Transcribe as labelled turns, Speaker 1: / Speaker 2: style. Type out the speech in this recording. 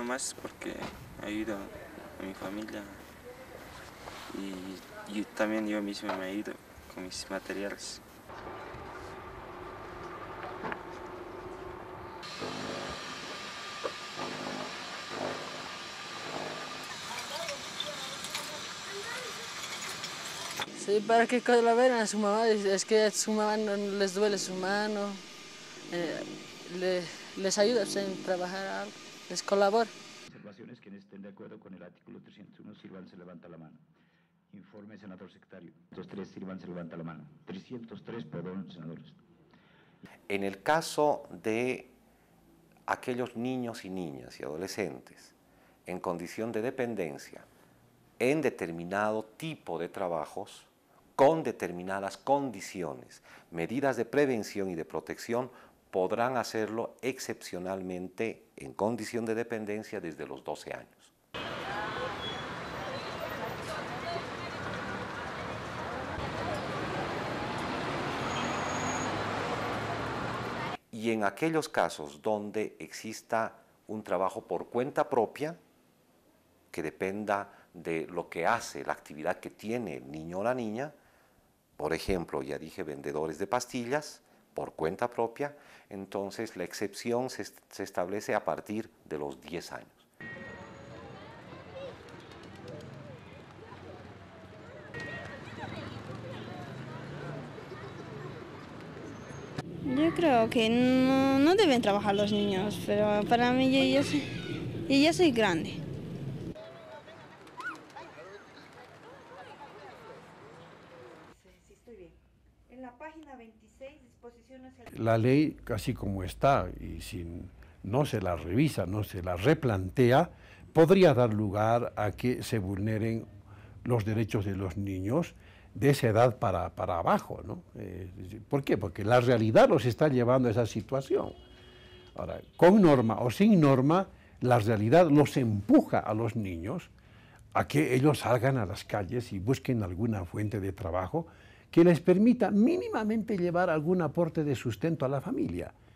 Speaker 1: más porque ayudo a mi familia y también yo mismo me ayudo con mis materiales.
Speaker 2: Sí, para que la vean a su mamá, es que a su mamá no les duele su mano, eh, les ayuda en trabajar algo, les colabora.
Speaker 3: Observaciones que estén de acuerdo con el artículo 301, sirvan, se levanta la mano. Informe, senador secretario. 303, sirvan, se levanta la mano. 303, perdón, senadores.
Speaker 4: En el caso de aquellos niños y niñas y adolescentes en condición de dependencia, en determinado tipo de trabajos, con determinadas condiciones, medidas de prevención y de protección, podrán hacerlo excepcionalmente en condición de dependencia desde los 12 años. Y en aquellos casos donde exista un trabajo por cuenta propia, que dependa de lo que hace, la actividad que tiene el niño o la niña, por ejemplo, ya dije, vendedores de pastillas, por cuenta propia, entonces la excepción se establece a partir de los 10 años.
Speaker 5: Yo creo que no deben trabajar los niños, pero para mí yo ya soy grande.
Speaker 6: Sí, estoy bien. En la página 26, disposiciones...
Speaker 7: La ley, casi como está, y si no se la revisa, no se la replantea, podría dar lugar a que se vulneren los derechos de los niños de esa edad para abajo, ¿no? ¿Por qué? Porque la realidad los está llevando a esa situación. Ahora, con norma o sin norma, la realidad los empuja a los niños a que ellos salgan a las calles y busquen alguna fuente de trabajo que les permita mínimamente llevar algún aporte de sustento a la familia.